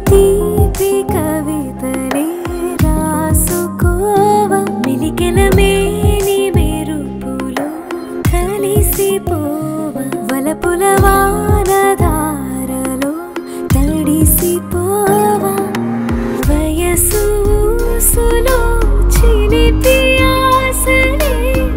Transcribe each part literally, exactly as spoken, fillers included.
తీపి కవితనే రాసుకోవా మిలికెల మేని మెరుపులో కలిసిపోవా వలపుల వానధారలో తడిసిపోవా వయసు ఊసులో చిలిపి ఆశనే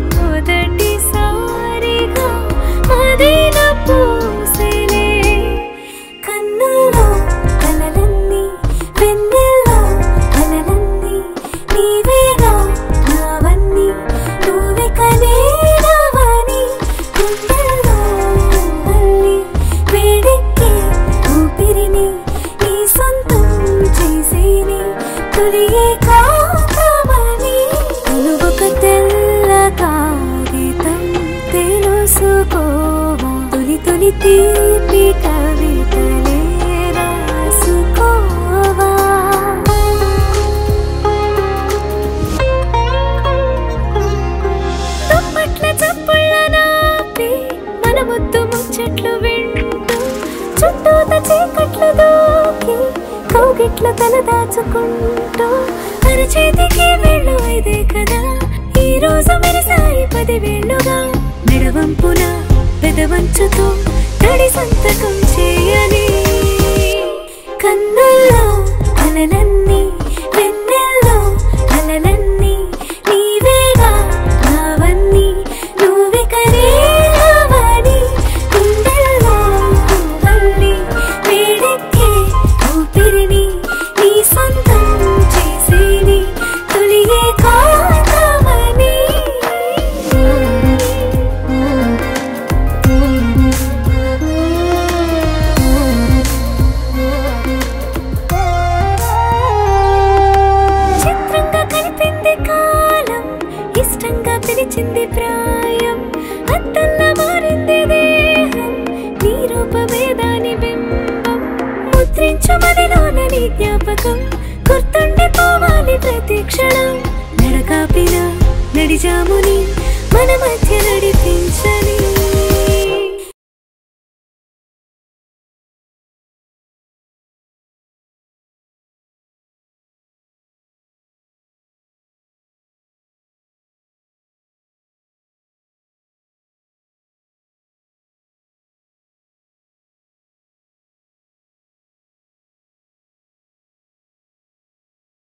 మొదటిసారిగా మదిన పూసెలే కన్నుల్లో కలలన్నీ వెన్నెల్లో అలలన్నీ నీవేగా నావన్నీ నువ్వే కనేనవని గుండెల్లో మళ్ళీ వేడెక్కే ఊపిరిని నీ సొంతం చేసేని తొలి ఏకాంతమని నువ్వొక తెల్ల కాగితం తెలుసుకోవా తొలి తొలి తీపి కవితలే రాసుకోవా తుప్పట్ల చప్పుళ్ళ నాపి మన ముద్దు ముచ్చట్లు వింటూ చుట్టూత చీకట్లు దూకి కౌగిట్లు తల దాచుకుంటూ అరచేతికి వెళ్ళు ఇదే కదా ఈ రోజు మెరిసాయి పదివేళ్లుగా మెడవంపున పెదవంచుతో తడి సంతకం చేయని కన్నుల్లో అలలన్నీ వెన్నెల్లో అలలన్నీ నీవేగా నావన్నీ నువ్వే కనేనవని గుండెల్లో మళ్ళీ వేడెక్కే ఊపిరిని నీ సొంతం చేసేని తొలి ఏకాంతమని చిత్రంగా కలిపింది కాలం ఇష్టంగా పిలిచింది ప్రాయం అద్దల్లా మారింది దేహం నీ రూపమే దాని బింబం ముద్రించు మదిలోన నీ జ్ఞాపకం గుర్తుండిపోవాలి ప్రతి క్షణం నడకాపిన నడిజాముని మన మధ్య నడిపించని